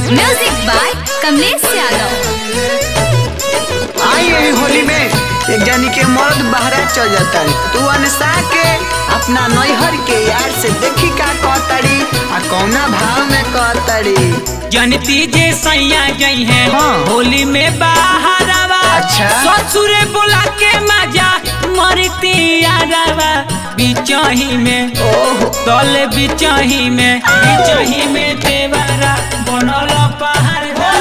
Music by Kamlesh Yadav. आई यही होली में एक जानी के मर्द बहरा चल जाता है, तू अनसा के अपना नैहर के यार से देखी का कहतड़ी आ कौना भाव में कहतड़ी। जनती जे सैया गई है हाँ। होली में बाहर आवा। अच्छा। ससुरे बोला के मजा मरती यारवा बिचाही में तले बिचाही में देवरा बनल पहाड़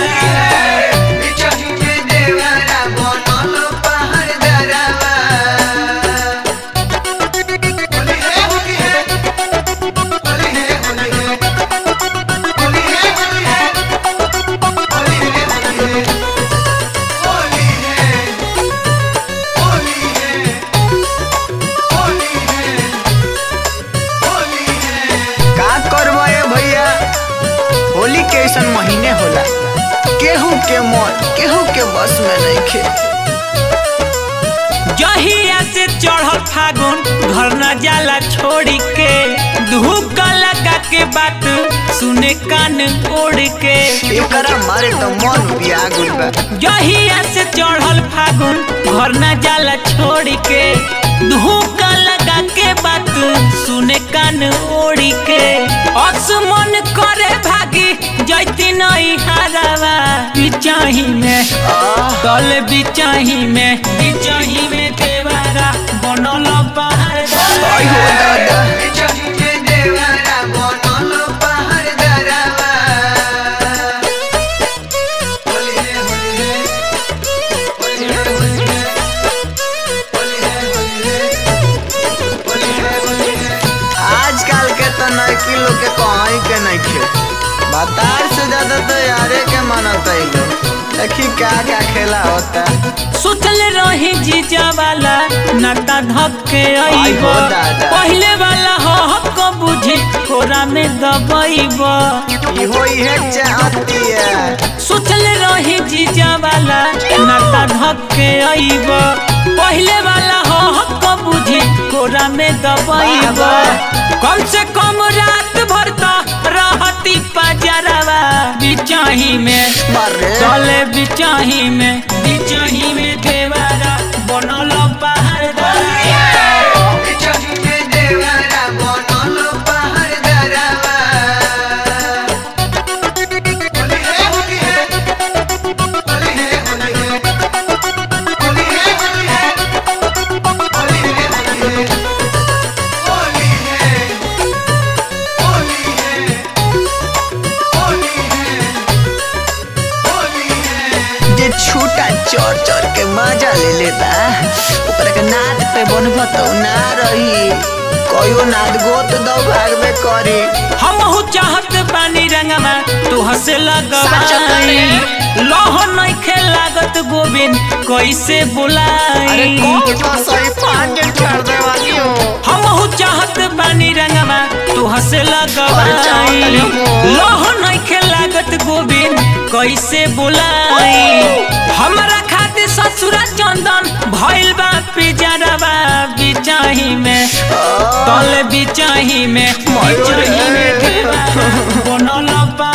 महीने होला, केहू के मन केहू के बस में नहीं खे। जहिया से चढ़ल फागुन घर न जाला छोड़ के धूप लगा के बात सुने कान ओढ़ के एकरा मारे तो मन बिया गुल बा। जहिया से चढ़ल फागुन घर न जाला छोड़ के धूप लगा के बात सुने कान ओढ़ के मन करे भागी जैती नहीं हारावा बिचाही में तल बिचाही में देवरा बनल पहाड़ आजकल के तो नैकी लोग के कहीं के नहीं खे, बतार से ज्यादा तो यारे के मनता है लोग। देखी क्या खेला होता। सोचल रही जीजा वाला नाता धक्के आईबो पहले वाला हक बुझी कोरा में दबाईबो इहो इहे चाहती है। सोचल रही जीजा वाला नाता धक्के आईबो पहले वाला हक बुझी कोरा में दबाईबो कम से कम रात भर तो रहती पजरवा बिचाही में चले बिचाही में देवरा बनल पहाड़ छूटा चोर चोर के मजा ले लेता ऊपर के नाद पे बनबो तो ना रही कोयो नाद गोत दो भागबे करी। हमहु चाहत बानी रंगमा तू हसे लगवाई लोह नहीं खे लागत गोविंद कैसे बुलाई। अरे कौन सही पांच कर दे वाली हो। हमहु चाहत बानी रंगमा तू हसे लगवाई लोह नहीं खे लागत गोविंद कैसे बुलाई। हमरा खातिर ससुरा चंदन भइल बा पिजरवा बिचाही में तल बिचाही में बनल